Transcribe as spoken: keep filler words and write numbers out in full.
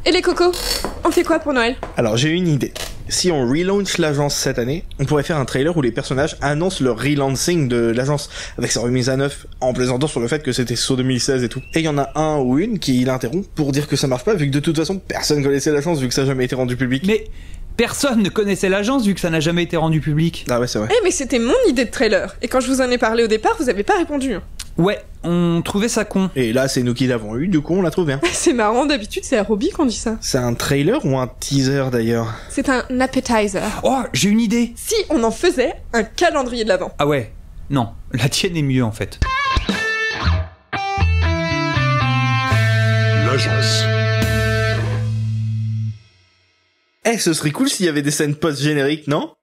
Et les cocos, on fait quoi pour Noël? Alors j'ai une idée. Si on relaunch l'agence cette année, on pourrait faire un trailer où les personnages annoncent leur relancing de l'agence, avec sa remise à neuf, en plaisantant sur le fait que c'était sur deux mille seize et tout. Et il y en a un ou une qui l'interrompt pour dire que ça marche pas, vu que de toute façon personne connaissait l'agence, vu que ça n'a jamais été rendu public. Mais personne ne connaissait l'agence vu que ça n'a jamais été rendu public. Ah ouais, c'est vrai. Eh mais c'était mon idée de trailer, et quand je vous en ai parlé au départ, vous avez pas répondu. Ouais, on trouvait ça con. Et là c'est nous qui l'avons eu, du coup on l'a trouvé. Hein. C'est marrant, d'habitude c'est à Roby qu'on dit ça. C'est un trailer ou un teaser d'ailleurs? C'est un appetizer. Oh, j'ai une idée. Si on en faisait un calendrier de l'Avent. Ah ouais, non, la tienne est mieux en fait. L'agence. Eh, ce serait cool s'il y avait des scènes post-génériques, non?